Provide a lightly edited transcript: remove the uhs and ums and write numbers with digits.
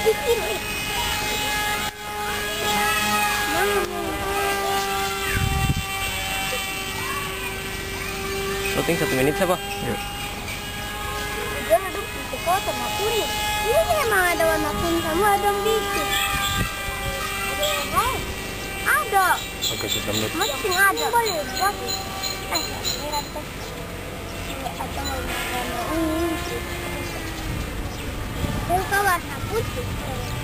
Bikin nih. Syuting 1 menit apa? Ya. Udah ada di foto warna kuning. Ini memang ada warna kuning sama ada bikin. Ada. Oke, 1 menit. Mesti ada. Boleh. Atau warna ungu. Itu warna putih.